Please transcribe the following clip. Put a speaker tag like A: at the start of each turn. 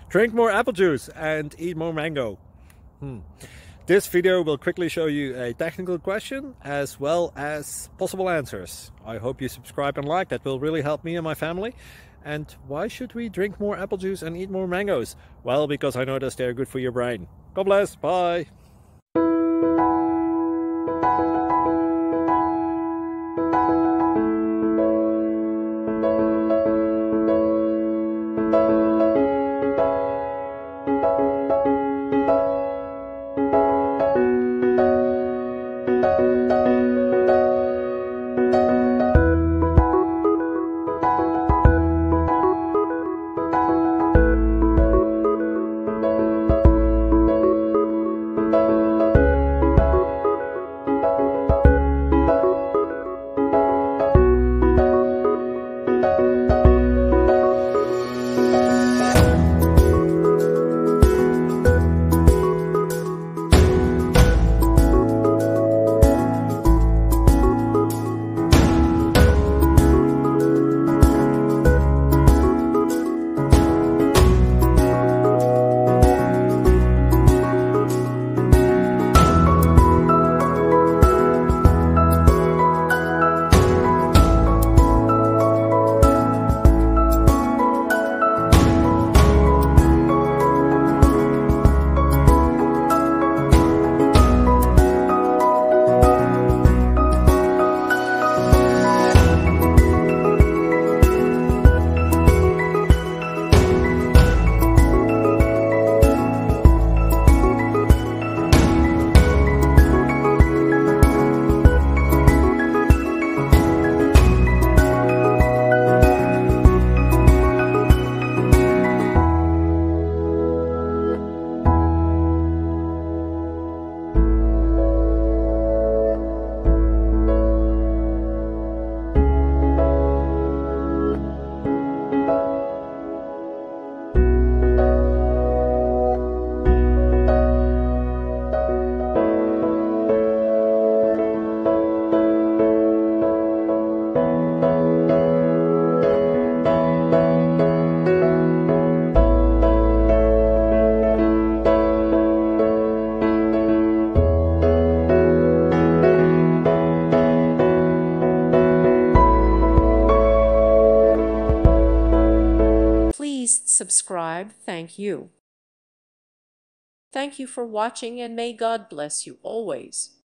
A: Drink more apple juice and eat more mango. This video will quickly show you a technical question as well as possible answers. I hope you subscribe and like, that will really help me and my family. And why should we drink more apple juice and eat more mangoes? Well, because I noticed they're good for your brain. God bless, bye!
B: Please subscribe. Thank you. Thank you for watching, and may God bless you always.